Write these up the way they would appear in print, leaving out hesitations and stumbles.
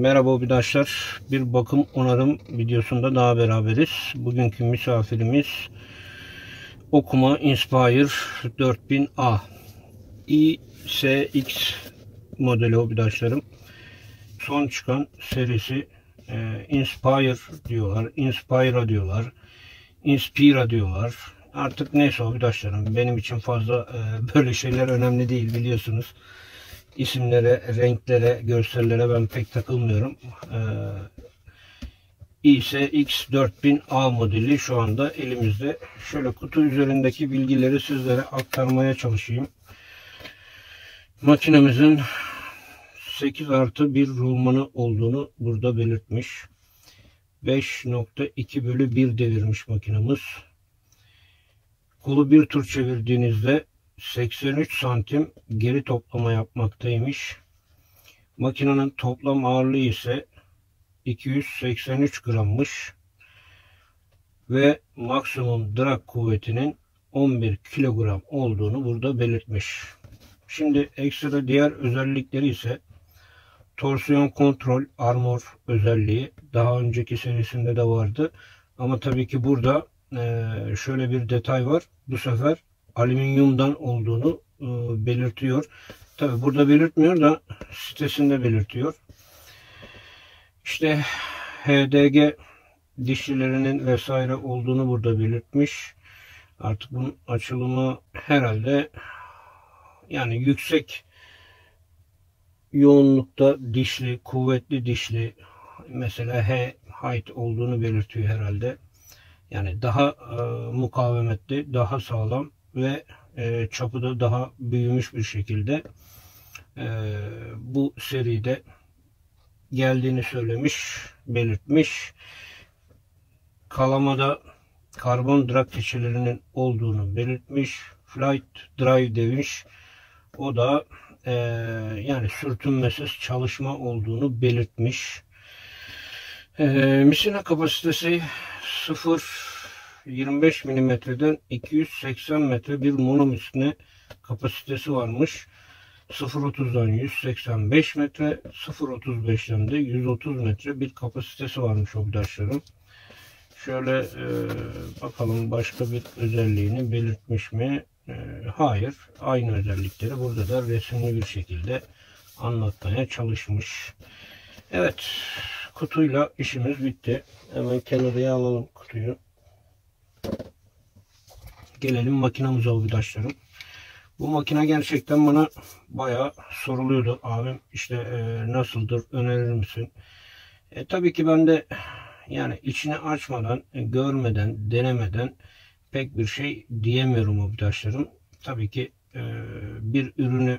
Merhaba arkadaşlar. Bir bakım onarım videosunda daha beraberiz. Bugünkü misafirimiz Okuma Inspire 4000A ISX modeli arkadaşlarım. Son çıkan serisi Inspire diyorlar, Inspira diyorlar, Inspira diyorlar. Artık neyse arkadaşlarım, benim için fazla böyle şeyler önemli değil, biliyorsunuz. İsimlere, renklere, görsellere ben pek takılmıyorum. ISX4000A modeli şu anda elimizde. Şöyle kutu üzerindeki bilgileri sizlere aktarmaya çalışayım. Makinemizin 8+1 rulmanı olduğunu burada belirtmiş. 5.2/1 devirmiş makinamız. Kolu bir tur çevirdiğinizde 83 santim geri toplama yapmaktaymış. Makinenin toplam ağırlığı ise 283 grammış ve maksimum drag kuvvetinin 11 kilogram olduğunu burada belirtmiş. Şimdi ekstra diğer özellikleri ise torsiyon kontrol armor özelliği daha önceki serisinde de vardı. Ama tabii ki burada şöyle bir detay var. Bu sefer alüminyumdan olduğunu belirtiyor. Tabii burada belirtmiyor da sitesinde belirtiyor. İşte HDG dişlilerinin vesaire olduğunu burada belirtmiş. Artık bunun açılımı herhalde yani yüksek yoğunlukta dişli, kuvvetli dişli, mesela height olduğunu belirtiyor herhalde. Yani daha mukavemetli, daha sağlam ve çapı da daha büyümüş bir şekilde bu seride geldiğini söylemiş, belirtmiş. Kalamada karbon drag keçelerinin olduğunu belirtmiş. Flight drive demiş. O da yani sürtünmesiz çalışma olduğunu belirtmiş. Misina kapasitesi 0.25 mm'den 280 metre bir monomisine kapasitesi varmış. 0.30'dan 185 metre, 0.35'ten de 130 metre bir kapasitesi varmış arkadaşlarım. Şöyle bakalım başka bir özelliğini belirtmiş mi? Hayır. Aynı özellikleri burada da resimli bir şekilde anlatmaya çalışmış. Evet. Kutuyla işimiz bitti. Hemen kenarıya alalım kutuyu. Gelelim makinamıza arkadaşlarım. Bu makine gerçekten bana bayağı soruluyordu. Abim işte nasıldır, önerir misin? Tabii ki ben de yani içini açmadan, görmeden, denemeden pek bir şey diyemiyorum arkadaşlarım. Tabii ki bir ürünü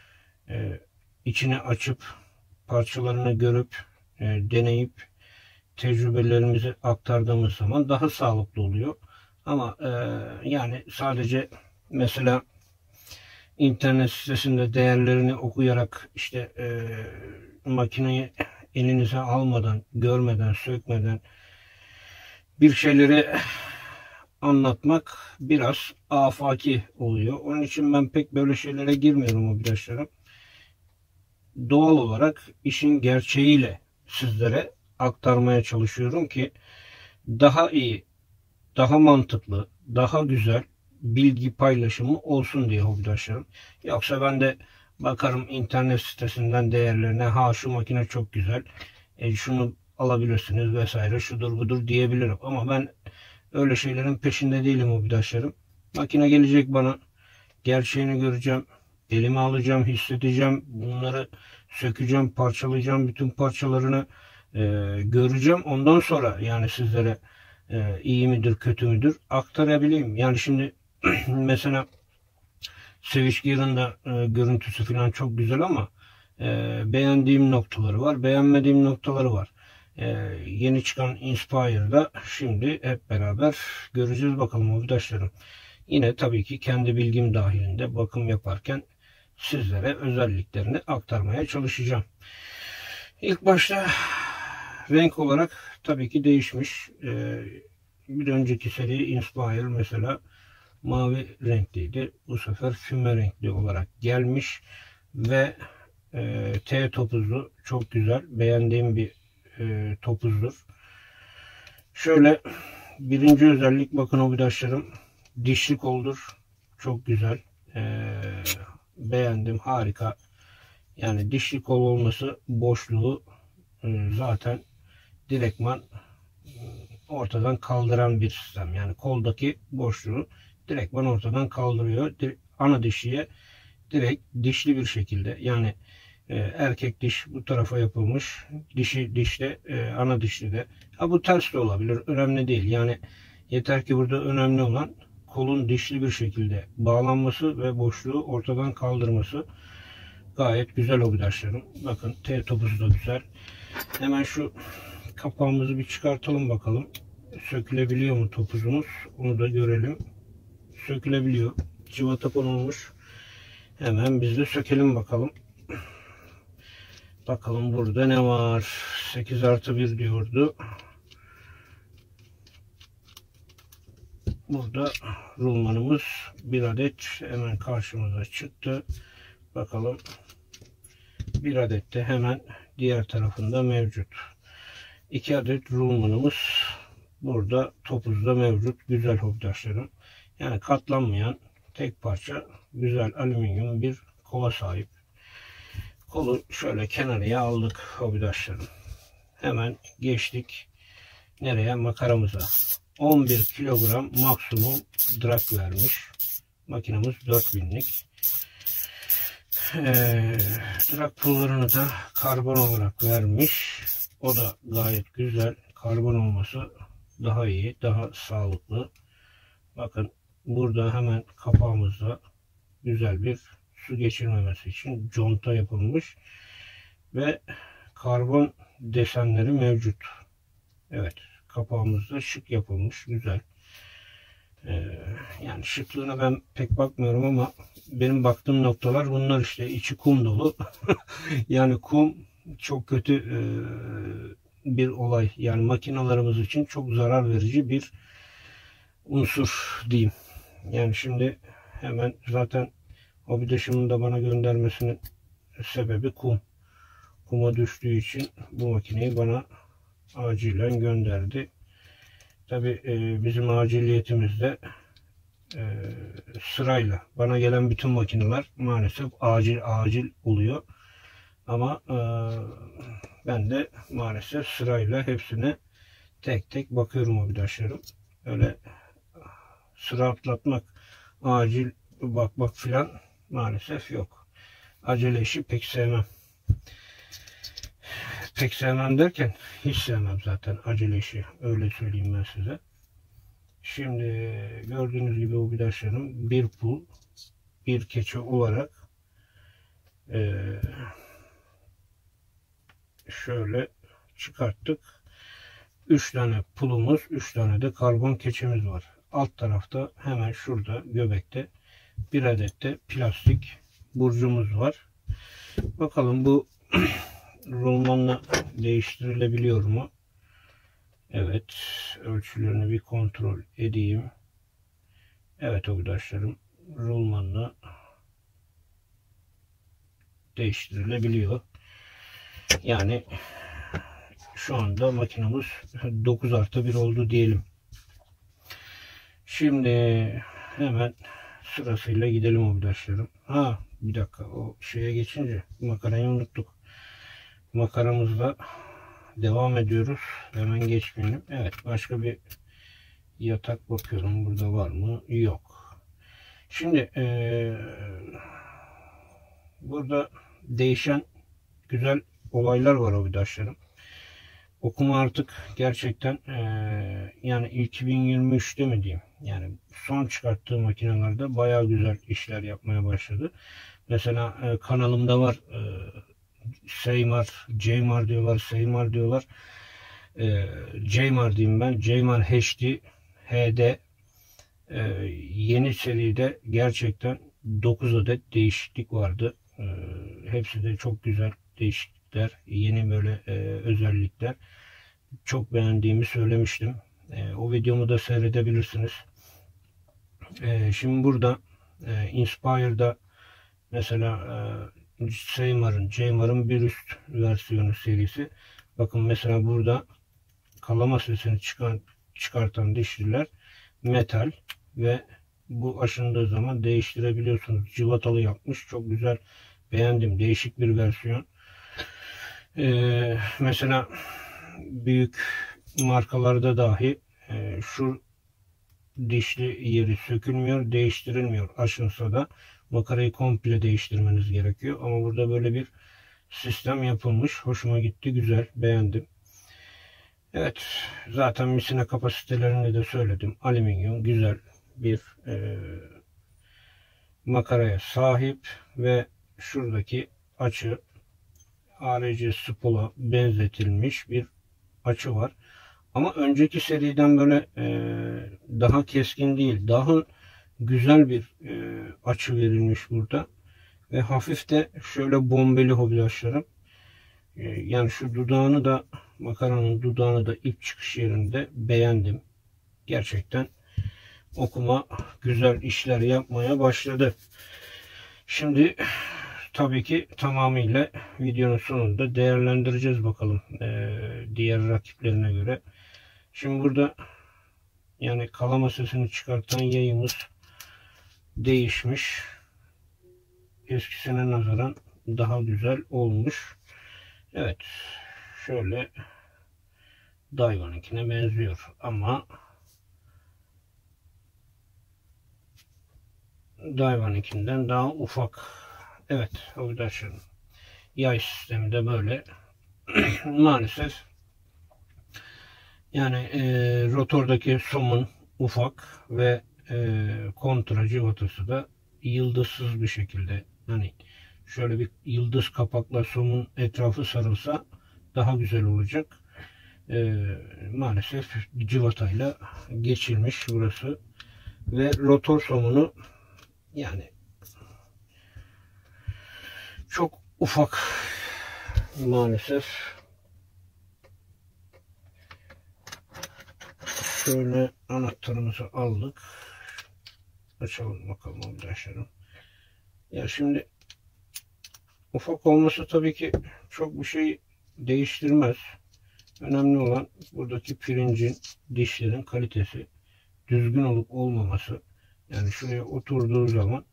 içine açıp parçalarını görüp deneyip tecrübelerimizi aktardığımız zaman daha sağlıklı oluyor. Ama yani sadece mesela internet sitesinde değerlerini okuyarak işte makineyi elinize almadan, görmeden, sökmeden bir şeyleri anlatmak biraz afaki oluyor. Onun için ben pek böyle şeylere girmiyorum arkadaşlarım. Doğal olarak işin gerçeğiyle sizlere aktarmaya çalışıyorum ki daha iyi, daha mantıklı, daha güzel bilgi paylaşımı olsun diye arkadaşlarım. Yoksa ben de bakarım internet sitesinden değerlerine, ha şu makine çok güzel, şunu alabilirsiniz vesaire, şudur budur diyebilirim. Ama ben öyle şeylerin peşinde değilim arkadaşlarım. Makine gelecek bana, gerçeğini göreceğim, elime alacağım, hissedeceğim, bunları sökeceğim, parçalayacağım, bütün parçalarını göreceğim. Ondan sonra yani sizlere iyi midir, kötü müdür aktarabileyim. Yani şimdi mesela Switch Gear'ın da görüntüsü falan çok güzel ama beğendiğim noktaları var, beğenmediğim noktaları var. Yeni çıkan Inspire'da şimdi hep beraber göreceğiz bakalım arkadaşlarım. Yine tabii ki kendi bilgim dahilinde bakım yaparken sizlere özelliklerini aktarmaya çalışacağım. İlk başta renk olarak tabii ki değişmiş. Bir önceki seri Inspire mesela mavi renkliydi. Bu sefer füme renkli olarak gelmiş ve T topuzu çok güzel. Beğendiğim bir topuzdur. Şöyle birinci özellik, bakın obidaşlarım, dişli koldur. Çok güzel. Beğendim. Harika. Yani dişli kol olması boşluğu zaten direktman ortadan kaldıran bir sistem. Yani koldaki boşluğu direktman ortadan kaldırıyor. Ana dişiye direkt dişli bir şekilde, yani erkek diş bu tarafa yapılmış, dişi dişte, ana dişli de. Ha, bu ters de olabilir, önemli değil. Yani yeter ki burada önemli olan kolun dişli bir şekilde bağlanması ve boşluğu ortadan kaldırması. Gayet güzel obidaşlarım. Bakın T topuzu da güzel. Hemen şu kapağımızı bir çıkartalım bakalım. Sökülebiliyor mu topuzumuz? Onu da görelim. Sökülebiliyor. Cıvata konulmuş. Hemen biz de sökelim bakalım. Bakalım burada ne var? 8+1 diyordu. Burada rulmanımız bir adet hemen karşımıza çıktı. Bakalım, bir adet de hemen diğer tarafında mevcut. 2 adet rulmanımız burada topuzda mevcut. Güzel hobidaşlarım. Yani katlanmayan tek parça güzel alüminyum bir kola sahip. Kolu şöyle kenarıya aldık hobidaşlarım. Hemen geçtik nereye? Makaramıza. 11 kilogram maksimum drag vermiş. Makinamız 4000'lik. Drag pullarını da karbon olarak vermiş. O da gayet güzel. Karbon olması daha iyi, daha sağlıklı. Bakın burada hemen kapağımızda güzel bir su geçirmemesi için conta yapılmış ve karbon desenleri mevcut. Evet, kapağımızda şık yapılmış, güzel. Yani şıklığına ben pek bakmıyorum ama benim baktığım noktalar bunlar işte. İçi kum dolu. Yani kum çok kötü bir olay. Yani makinalarımız için çok zarar verici bir unsur diyeyim. Yani şimdi hemen zaten hobidaşımın da bana göndermesinin sebebi kum. Kuma düştüğü için bu makineyi bana acilen gönderdi. Tabi bizim aciliyetimizde sırayla bana gelen bütün makineler maalesef acil oluyor. Ama ben de maalesef sırayla hepsine tek tek bakıyorum obidaşlarım. Öyle sıra atlatmak, acil bakmak filan maalesef yok. Acele işi pek sevmem. Pek sevmem derken hiç sevmem zaten acele işi. Öyle söyleyeyim ben size. Şimdi gördüğünüz gibi obidaşlarım bir pul, bir keçe olarak şöyle çıkarttık. 3 tane pulumuz, 3 tane de karbon keçemiz var. Alt tarafta hemen şurada göbekte bir adet de plastik burcumuz var. Bakalım bu rulmanla değiştirilebiliyor mu? Evet, ölçülerini bir kontrol edeyim. Evet arkadaşlarım, rulmanla değiştirilebiliyor. Yani şu anda makinamız 9+1 oldu diyelim. Şimdi hemen sırasıyla gidelim arkadaşlarım. Ha, bir dakika, o şeye geçince makarayı unuttuk. Makaramızla devam ediyoruz. Hemen geçmeyelim. Evet, başka bir yatak bakıyorum. Burada var mı? Yok. Şimdi burada değişen güzel olaylar var arkadaşlarım. Okuma artık gerçekten yani 2023'te mi diyeyim, yani son çıkarttığı makinelerde bayağı güzel işler yapmaya başladı. Mesela kanalımda var, Seymar, Ceymar diyorlar, Seymar diyorlar. Ceymar diyeyim ben. Ceymar HD yeni seride gerçekten 9 adet değişiklik vardı. Hepsi de çok güzel değişiklikler, yeni böyle özellikler. Çok beğendiğimi söylemiştim. O videomu da seyredebilirsiniz. Şimdi burada Inspire'da mesela Ceymar'ın bir üst versiyonu serisi. Bakın mesela burada kalama sesini çıkartan dişliler metal ve bu aşındığı zaman değiştirebiliyorsunuz. Cıvatalı yapmış. Çok güzel. Beğendim. Değişik bir versiyon. Mesela büyük markalarda dahi şu dişli yeri sökülmüyor, değiştirilmiyor. Aşınsa da makarayı komple değiştirmeniz gerekiyor. Ama burada böyle bir sistem yapılmış. Hoşuma gitti. Güzel. Beğendim. Evet. Zaten misina kapasitelerini de söyledim. Alüminyum güzel bir makaraya sahip ve şuradaki açı ARC spola benzetilmiş bir açı var. Ama önceki seriden böyle daha keskin değil. Daha güzel bir açı verilmiş burada. Ve hafif de şöyle bombeli hobidaşlarım. Yani şu dudağını da makaranın dudağını da ip çıkış yerinde beğendim. Gerçekten okuma güzel işler yapmaya başladı. Şimdi tabii ki tamamıyla videonun sonunda değerlendireceğiz bakalım diğer rakiplerine göre. Şimdi burada yani kalama sesini çıkartan yayımız değişmiş. Eskisine nazaran daha güzel olmuş. Evet. Şöyle Daiwa'nınkine benziyor ama Daiwa'nınkinden daha ufak. Evet. Arkadaşlar yay sistemi de böyle. Maalesef yani rotordaki somun ufak ve kontra civatası da yıldızsız bir şekilde, hani şöyle bir yıldız kapakla somun etrafı sarılsa daha güzel olacak. Maalesef civatayla geçilmiş burası ve rotor somunu yani çok ufak maalesef. Şöyle anahtarımızı aldık. Açalım bakalım arkadaşlarım. Ya şimdi ufak olması tabii ki çok bir şey değiştirmez. Önemli olan buradaki pirincin, dişlerin kalitesi, düzgün olup olmaması. Yani şuraya oturduğu zaman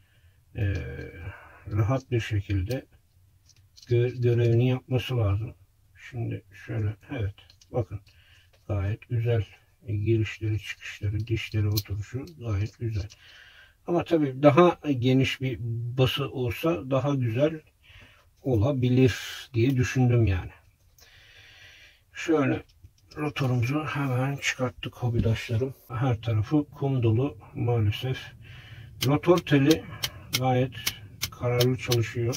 rahat bir şekilde görevini yapması lazım. Şimdi şöyle, evet, bakın gayet güzel. Girişleri, çıkışları, dişleri oturuşu gayet güzel. Ama tabii daha geniş bir bası olsa daha güzel olabilir diye düşündüm yani. Şöyle rotorumuzu hemen çıkarttık hobidaşlarım. Her tarafı kum dolu maalesef. Rotor teli gayet kararlı çalışıyor.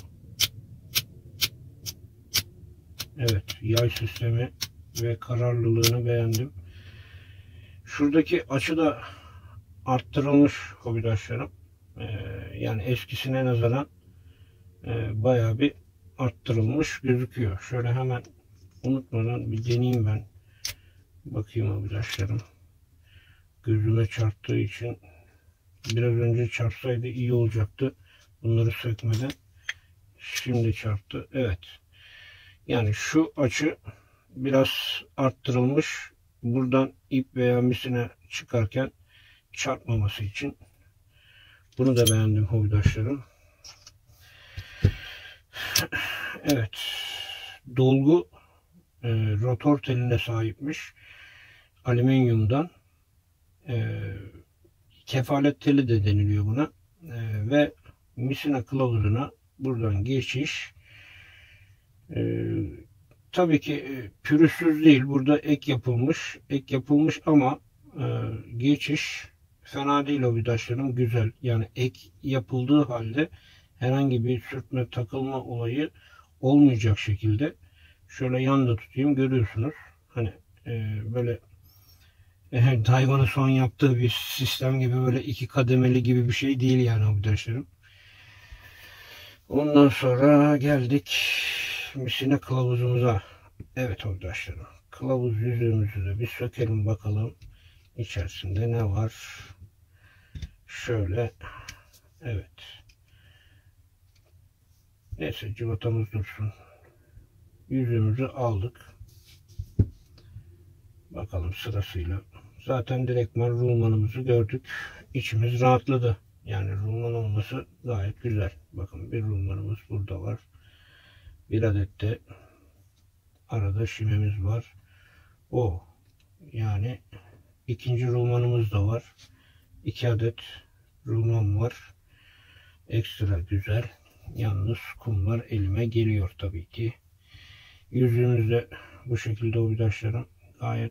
Evet, yay sistemi ve kararlılığını beğendim. Şuradaki açı da arttırılmış hobidaşlarım. Yani eskisine nazaran bayağı bir arttırılmış gözüküyor. Şöyle hemen unutmadan bir deneyeyim ben. Bakayım hobidaşlarım. Gözüme çarptığı için biraz önce çarpsaydı iyi olacaktı. Bunları sökmeden. Şimdi çarptı. Evet. Yani şu açı biraz arttırılmış. Buradan ip veya misine çıkarken çarpmaması için. Bunu da beğendim hobidaşlarım. Evet. Dolgu rotor teline sahipmiş. Alüminyumdan. Kefalet teli de deniliyor buna. Ve misina kılavuzuna buradan geçiş. Tabii ki pürüzsüz değil. Burada ek yapılmış. Ek yapılmış ama geçiş fena değil hobidaşlarım. Güzel. Yani ek yapıldığı halde herhangi bir sürtme, takılma olayı olmayacak şekilde. Şöyle yanda tutayım. Görüyorsunuz. Hani böyle Daiwa'nın son yaptığı bir sistem gibi böyle iki kademeli gibi bir şey değil yani hobidaşlarım. Ondan sonra geldik misine kılavuzumuza. Evet arkadaşlarım. Kılavuz yüzüğümüzü de bir sökelim bakalım. İçerisinde ne var? Şöyle. Evet. Neyse, cıvatamız dursun. Yüzüğümüzü aldık. Bakalım sırasıyla. Zaten direktman rulmanımızı gördük. İçimiz rahatladı. Yani rulman olması gayet güzel. Bakın, bir rulmanımız burada var. Bir adet de arada şimemiz var. Yani ikinci rulmanımız da var. 2 adet rulman var. Ekstra güzel. Yalnız kumlar elime geliyor tabii ki. Yüzüğümüzde bu şekilde obidaşların gayet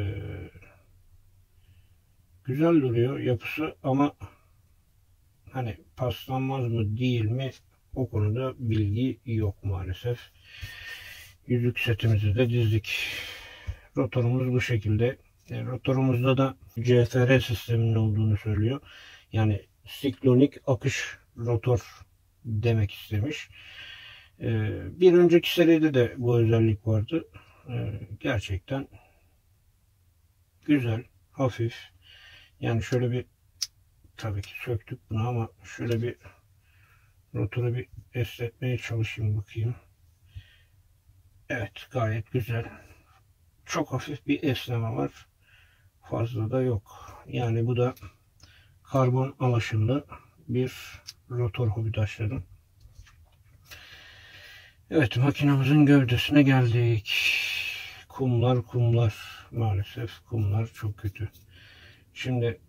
güzel duruyor yapısı, ama hani paslanmaz mı değil mi, o konuda bilgi yok maalesef. Yüzük setimizi de dizdik. Rotorumuz bu şekilde. Rotorumuzda da CFR sisteminin olduğunu söylüyor. Yani siklonik akış rotor demek istemiş. Bir önceki seride de bu özellik vardı. Gerçekten güzel, hafif. Yani şöyle bir, tabii ki söktük bunu, ama şöyle bir rotoru bir esnetmeye çalışayım, bakayım. Evet, gayet güzel. Çok hafif bir esneme var. Fazla da yok. Yani bu da karbon alaşımlı bir rotor hobidaşlarım. Evet, makinamızın gövdesine geldik. Kumlar. Maalesef kumlar çok kötü. Şimdi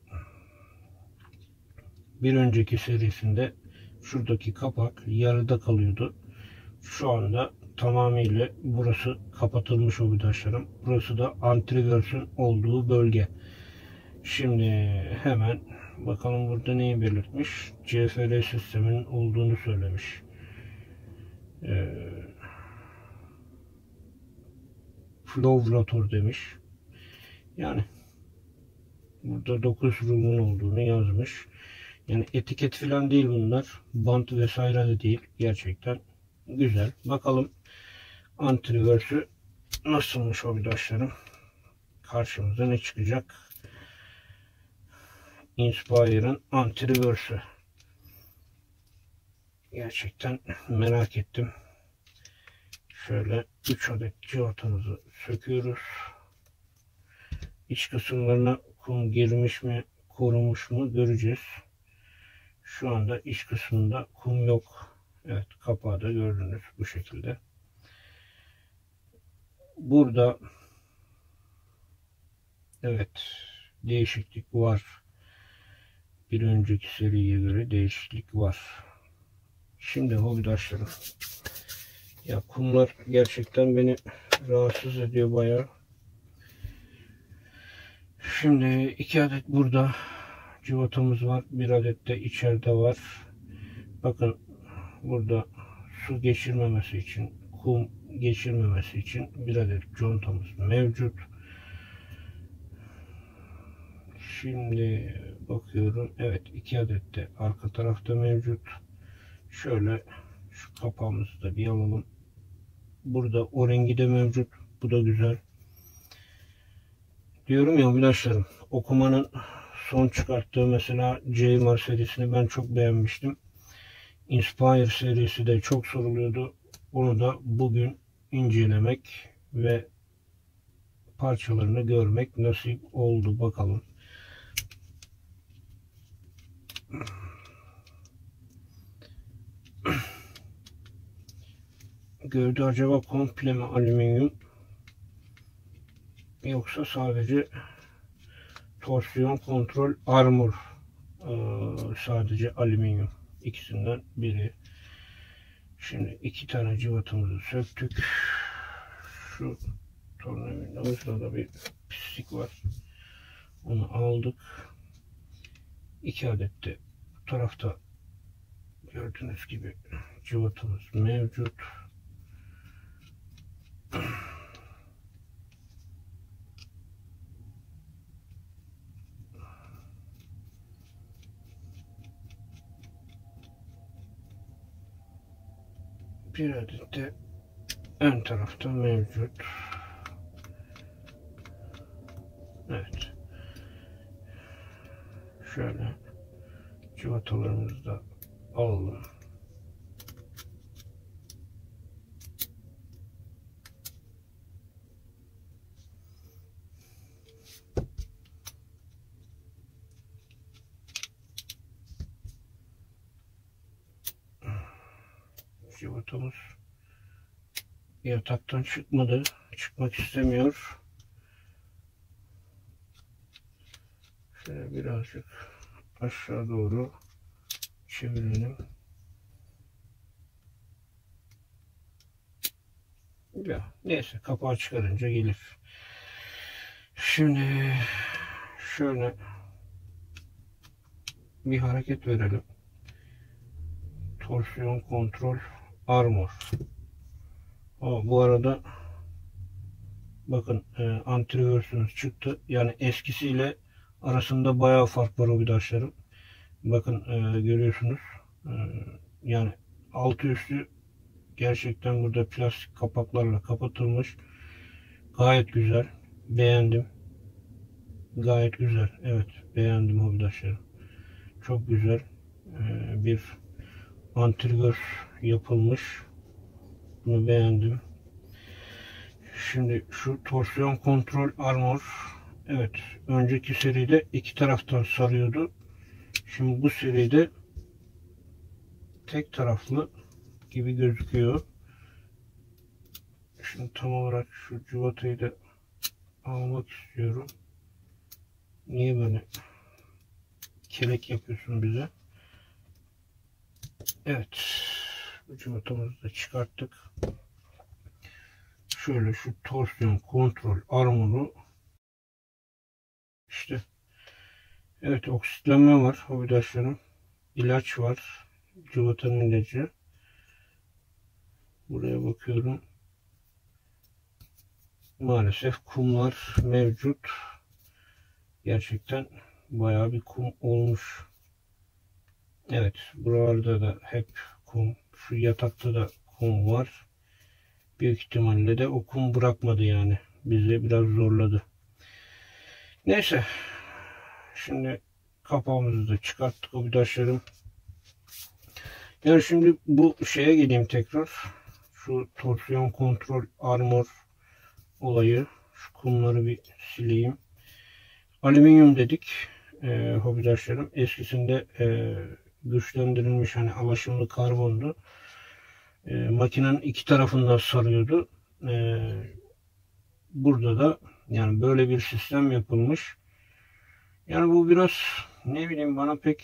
bir önceki serisinde şuradaki kapak yarıda kalıyordu. Şu anda tamamıyla burası kapatılmış hobidaşlarım. Burası da antireverse'ün olduğu bölge. Şimdi hemen bakalım burada neyi belirtmiş. CFR sisteminin olduğunu söylemiş. Flow rotor demiş. Yani burada 9 rulman olduğunu yazmış. Yani etiket falan değil bunlar. Bant vesaire de değil. Gerçekten güzel. Bakalım antireverse'ü nasılmış hobidaşlarım. Karşımıza ne çıkacak? Inspire'ın antireverse'ü. Gerçekten merak ettim. Şöyle 3 adet cıvatamızı söküyoruz. İç kısımlarına kum girmiş mi, korumuş mu göreceğiz. Şu anda iç kısmında kum yok. Evet, kapağı da gördünüz bu şekilde. Burada evet, değişiklik var. Bir önceki seriye göre değişiklik var. Şimdi hobidaşlarım, ya kumlar gerçekten beni rahatsız ediyor bayağı. Şimdi 2 adet burada cıvatamız var. 1 adet de içeride var. Bakın, burada su geçirmemesi için, kum geçirmemesi için 1 adet contamız mevcut. Şimdi bakıyorum. Evet, 2 adet de arka tarafta mevcut. Şöyle şu kapağımızı da bir alalım. Burada o rengi de mevcut. Bu da güzel. Diyorum ya arkadaşlarım, okumanın son çıkarttığı mesela J-Mar serisini ben çok beğenmiştim. Inspire serisi de çok soruluyordu. Onu da bugün incelemek ve parçalarını görmek nasip oldu. Bakalım. Gövde acaba komple mi alüminyum, yoksa sadece torsiyon kontrol armor sadece alüminyum? İkisinden biri. Şimdi 2 tane cıvatamızı söktük. Şu tornavidamızda da bir pislik var. Onu aldık. 2 adet de bu tarafta gördüğünüz gibi cıvatamız mevcut. Bir adet de ön tarafta mevcut. Evet. Şöyle cıvatalarımızı da alalım. Cıvatamız yataktan çıkmadı. Çıkmak istemiyor. Şöyle birazcık aşağı doğru çevirelim. Ya neyse, kapağı çıkarınca gelir. Şimdi şöyle bir hareket verelim. Torsiyon kontrol armor. Bu arada bakın antireverse'ümüz çıktı. Yani eskisiyle arasında bayağı fark var arkadaşlarım. Bakın görüyorsunuz. Yani altı üstü gerçekten burada plastik kapaklarla kapatılmış. Gayet güzel. Beğendim. Gayet güzel. Evet, beğendim arkadaşlarım. Çok güzel. Bir antireverse yapılmış. Bunu beğendim. Şimdi şu torsiyon kontrol armor. Evet, önceki seride iki taraftan sarıyordu. Şimdi bu seride tek taraflı gibi gözüküyor. Şimdi tam olarak şu cıvatayı da almak istiyorum. Niye böyle kelek yapıyorsun bize? Evet. Bu cıvatamızı da çıkarttık. Şöyle şu torsiyon kontrol armoru işte. Evet, oksitlenme var arkadaşlarım. İlaç var. Cıvatanın ilacı. Buraya bakıyorum. Maalesef kumlar mevcut. Gerçekten bayağı bir kum olmuş. Evet, buralarda da hep kum. Şu yatakta da kum var. Büyük ihtimalle de o kum bırakmadı yani. Bizi biraz zorladı. Neyse. Şimdi kapağımızı da çıkarttık arkadaşlarım. Yani şimdi bu şeye geleyim tekrar. Şu torsiyon kontrol armor olayı. Şu kumları bir sileyim. Alüminyum dedik. Hobidaşlarım. Eskisinde güçlendirilmiş hani alaşımlı karbondu. Makinenin iki tarafından sarıyordu. Burada da yani böyle bir sistem yapılmış. Yani bu biraz ne bileyim bana pek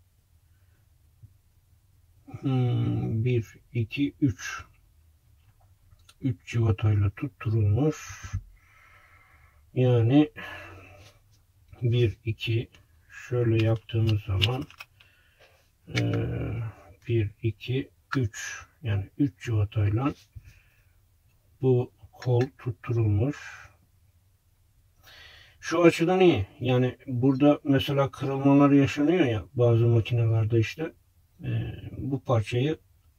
1, 2, 3 civatayla tutturulmuş. Yani 1, 2 şöyle yaptığımız zaman 1, 2, 3 yani 3 civatayla bu kol tutturulmuş. Şu açıdan iyi. Yani burada mesela kırılmalar yaşanıyor ya bazı makinelerde işte bu parçayı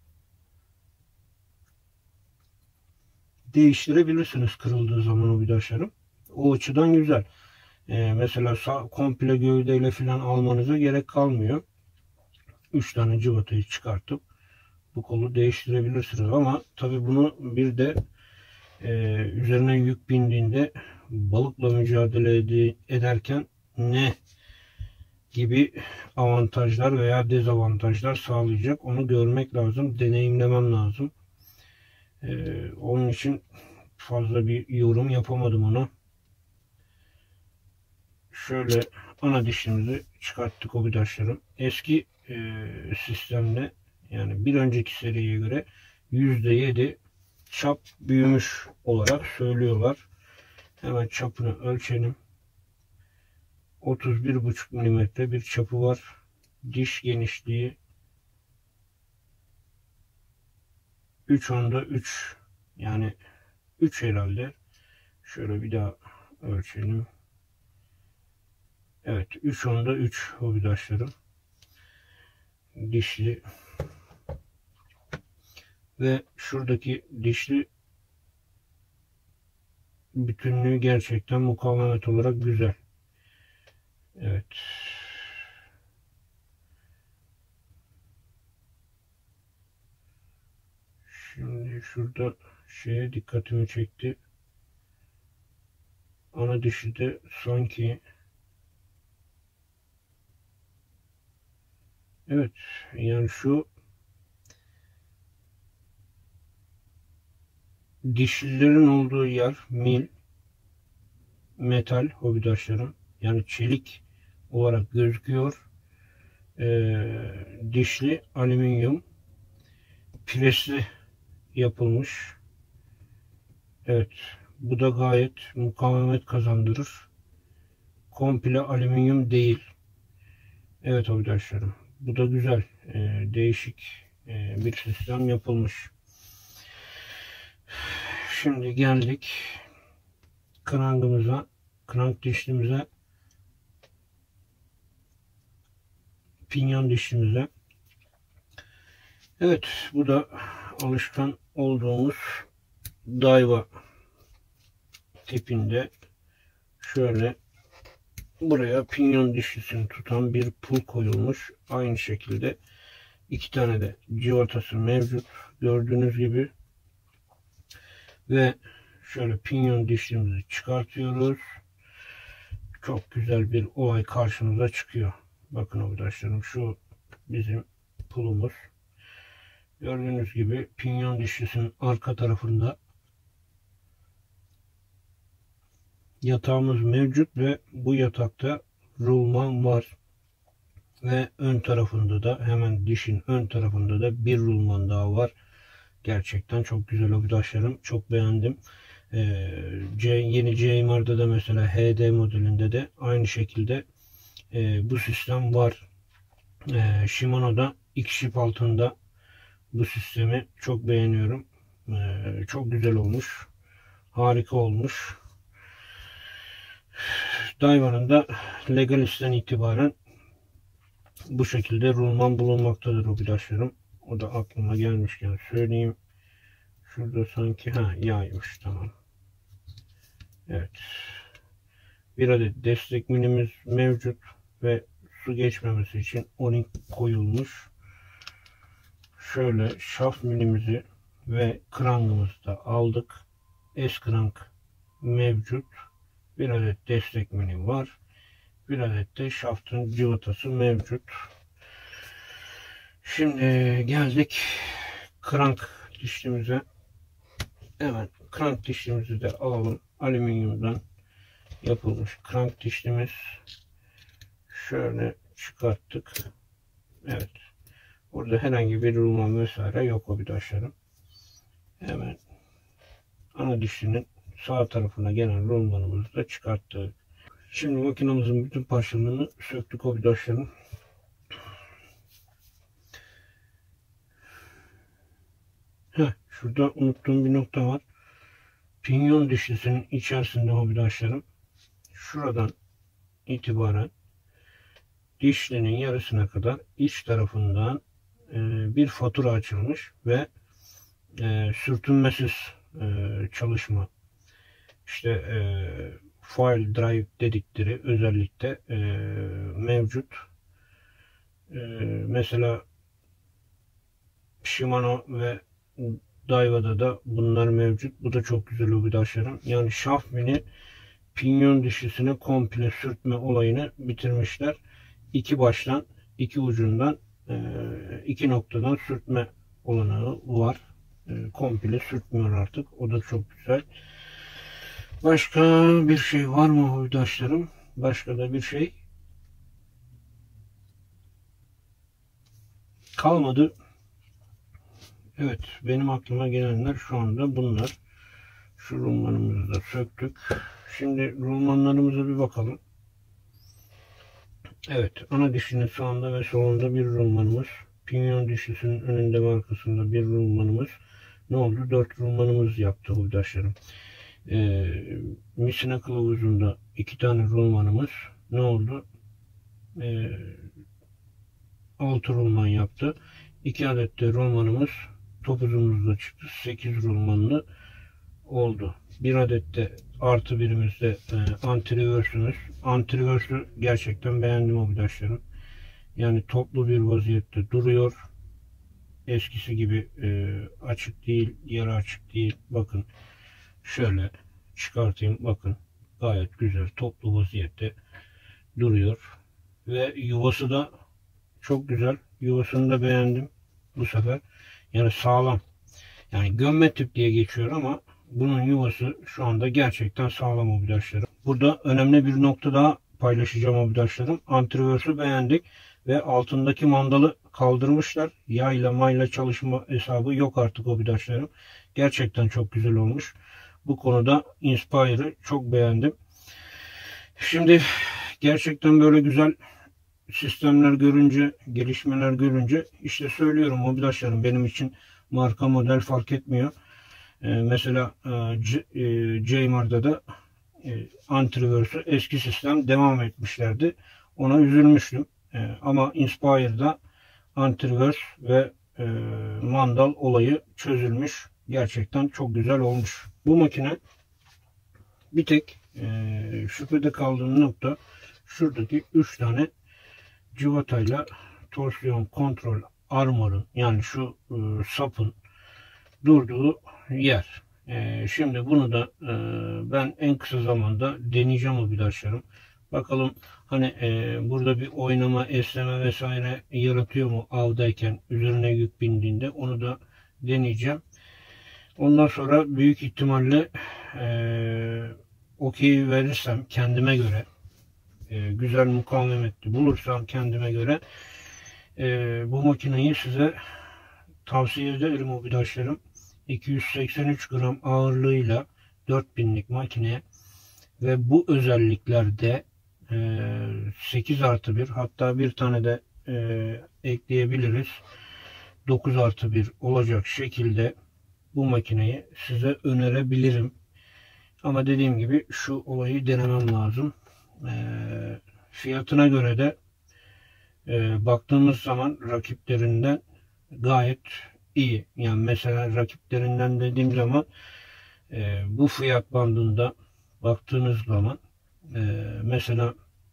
değiştirebilirsiniz kırıldığı zaman o vidaşlarım. O açıdan güzel. Mesela komple gövdeyle falan almanıza gerek kalmıyor. 3 tane cıvatayı çıkartıp bu kolu değiştirebilirsiniz. Ama tabi bunu bir de üzerine yük bindiğinde balıkla mücadele ederken ne gibi avantajlar veya dezavantajlar sağlayacak onu görmek lazım, deneyimlemem lazım. Onun için fazla bir yorum yapamadım ona. Şöyle ana dişimizi çıkarttık arkadaşlarım. Eski sistemde yani bir önceki seriye göre %7 çap büyümüş olarak söylüyorlar. Hemen çapını ölçelim. 31,5 mm bir çapı var. Diş genişliği 3/3 yani 3 herhalde. Şöyle bir daha ölçelim. Evet, 3/3 hobidaşlarım. Dişli ve şuradaki dişli bütünlüğü gerçekten mukavemet olarak güzel. Evet. Şimdi şurada şeye dikkatimi çekti. Ana dişi de sanki evet yani şu dişlilerin olduğu yer mil, metal hobidaşlarım. Yani çelik olarak gözüküyor. Dişli alüminyum presli yapılmış. Evet, bu da gayet mukavemet kazandırır. Komple alüminyum değil. Evet arkadaşlarım, bu da güzel, değişik bir sistem yapılmış. Şimdi geldik krangımıza, krank dişlimize, pinyon dişlimize. Evet, bu da alışkan olduğumuz Daiwa tipinde şöyle buraya pinyon dişlisini tutan bir pul koyulmuş. Aynı şekilde iki tane de civatası mevcut gördüğünüz gibi. Ve şöyle pinyon dişlimizi çıkartıyoruz. Çok güzel bir olay karşımıza çıkıyor. Bakın arkadaşlarım, şu bizim pulumuz. Gördüğünüz gibi pinyon dişlisinin arka tarafında yatağımız mevcut ve bu yatakta rulman var. Ve ön tarafında da, hemen dişin ön tarafında da bir rulman daha var. Gerçekten çok güzel arkadaşlarım. Çok beğendim. Yeni CMR'da da mesela HD modelinde de aynı şekilde bu sistem var. Shimano'da X-Ship altında bu sistemi çok beğeniyorum. Çok güzel olmuş. Harika olmuş. Daiwa'nın da Legalist'ten itibaren bu şekilde rulman bulunmaktadır arkadaşlarım. O da aklıma gelmişken söyleyeyim. Şurada sanki yaymış, tamam. Evet. Bir adet destek milimiz mevcut ve su geçmemesi için O-ring koyulmuş. Şöyle şaft milimizi ve krangımızı da aldık. S-krank mevcut. Bir adet destek milim var. Bir adet de şaftın civatası mevcut. Şimdi geldik krank dişlimize. Hemen krank dişlimizi de alalım. Alüminyumdan yapılmış krank dişlimiz. Şöyle çıkarttık. Evet. Burada herhangi bir rulman vesaire yok arkadaşlarım. Hemen ana dişlinin sağ tarafına gelen rulmanımızı da çıkarttık. Şimdi makinamızın bütün parçalarını söktük arkadaşlarım. Şurada unuttuğum bir nokta var. Pinyon dişlisinin içerisinde arkadaşlarım, şuradan itibaren dişlinin yarısına kadar iç tarafından bir fatura açılmış ve sürtünmesiz çalışma, işte file drive dedikleri özellikle mevcut. Mesela Shimano ve Daiwa'da da bunlar mevcut. Bu da çok güzel arkadaşlarım. Yani şaft mini pinyon dişlisine komple sürtme olayını bitirmişler. İki baştan, iki ucundan, iki noktadan sürtme olanağı var. Komple sürtmüyor artık. O da çok güzel. Başka bir şey var mı arkadaşlarım? Başka da bir şey kalmadı. Evet, benim aklıma gelenler şu anda bunlar. Şu rulmanımızı da söktük. Şimdi rulmanlarımıza bir bakalım. Evet, ana dişinin sağında ve solunda bir rulmanımız. Pinyon dişlisinin önünde ve arkasında bir rulmanımız. Ne oldu? 4 rulmanımız yaptı arkadaşlarım. Misina kılavuzunda 2 tane rulmanımız. Ne oldu? 6 rulman yaptı. 2 adet de rulmanımız topuzumuzda çıktı. 8 rulmanlı oldu. Bir adet de artı birimizde anti-reverse'ümüz. Anti-reverse'ü gerçekten beğendim arkadaşlarım. Yani toplu bir vaziyette duruyor. Eskisi gibi açık değil, yarı açık değil. Bakın şöyle çıkartayım. Bakın gayet güzel toplu vaziyette duruyor. Ve yuvası da çok güzel. Yuvasını da beğendim bu sefer. Yani sağlam. Yani gömme tip diye geçiyor ama bunun yuvası şu anda gerçekten sağlam obidaşlarım. Burada önemli bir nokta daha paylaşacağım obidaşlarım. Antireverse'ü beğendik ve altındaki mandalı kaldırmışlar. Yayla mayla çalışma hesabı yok artık obidaşlarım. Gerçekten çok güzel olmuş. Bu konuda Inspire'ı çok beğendim. Şimdi gerçekten böyle güzel sistemler görünce, gelişmeler görünce işte söylüyorum obidaşlarım, benim için marka model fark etmiyor. Mesela Jaymar'da da Antireverse'ü eski sistem devam etmişlerdi. Ona üzülmüştüm. Ama Inspire'da Antireverse ve mandal olayı çözülmüş. Gerçekten çok güzel olmuş. Bu makine bir tek şüphede kaldığım nokta şuradaki 3 tane civatayla torsiyon kontrol armor'un, yani şu sapın durduğu yer. Şimdi bunu da ben en kısa zamanda deneyeceğim obidaşlarım. Bakalım hani burada bir oynama, esneme vesaire yaratıyor mu avdayken, üzerine yük bindiğinde, onu da deneyeceğim. Ondan sonra büyük ihtimalle okey verirsem kendime göre, güzel mukavemetli bulursam kendime göre bu makineyi size tavsiye ederim obidaşlarım. 283 gram ağırlığıyla 4000'lik makine ve bu özelliklerde 8+1, hatta bir tane de ekleyebiliriz, 9+1 olacak şekilde bu makineyi size önerebilirim. Ama dediğim gibi şu olayı denemem lazım. Fiyatına göre de baktığımız zaman rakiplerinden gayet iyi. Yani mesela rakiplerinden dediğim zaman bu fiyat bandında baktığınız zaman mesela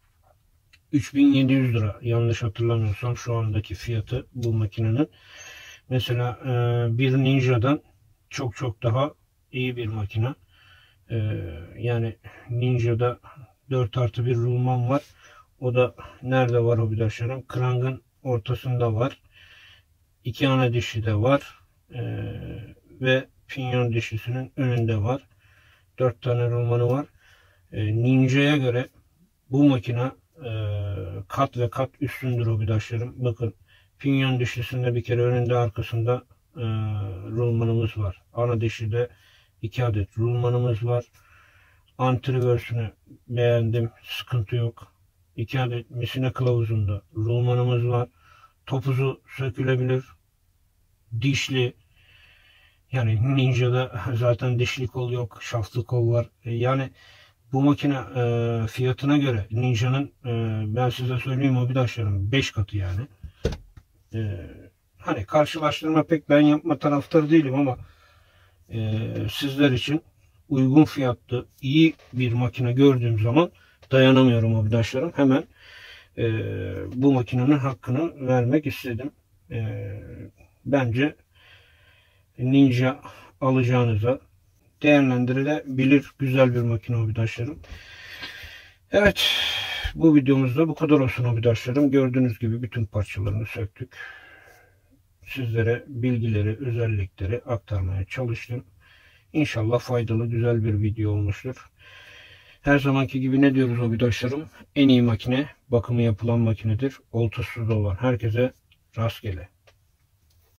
3700 lira yanlış hatırlamıyorsam şu andaki fiyatı bu makinenin. Mesela bir Ninja'dan çok çok daha iyi bir makine. Yani Ninja'da 4+1 rulman var. O da nerede var obidaşlarım? Krangın ortasında var. 2 ana dişi de var. Ve pinyon dişisinin önünde var. 4 tane rulmanı var. Ninja'ya göre bu makine kat ve kat üstündür obidaşlarım. Bakın, pinyon dişisinde bir kere önünde arkasında rulmanımız var. Ana dişide 2 adet rulmanımız var. Antireverse'ünü beğendim. Sıkıntı yok. 2 adet misine kılavuzunda rulmanımız var. Topuzu sökülebilir. Dişli. Yani Ninja'da zaten dişli kol yok. Şaftlı kol var. Yani bu makine fiyatına göre Ninja'nın ben size söyleyeyim obidaşlarım 5 katı yani. Hani karşılaştırma pek ben yapma taraftarı değilim ama sizler için uygun fiyatlı iyi bir makine gördüğüm zaman dayanamıyorum obidaşlarım. Hemen bu makinenin hakkını vermek istedim. Bence Ninja alacağınıza değerlendirilebilir güzel bir makine obidaşlarım. Evet, bu videomuzda bu kadar olsun obidaşlarım. Gördüğünüz gibi bütün parçalarını söktük. Sizlere bilgileri, özellikleri aktarmaya çalıştım. İnşallah faydalı, güzel bir video olmuştur. Her zamanki gibi ne diyoruz obidaşlarım? En iyi makine bakımı yapılan makinedir. Oltasız olan herkese rastgele.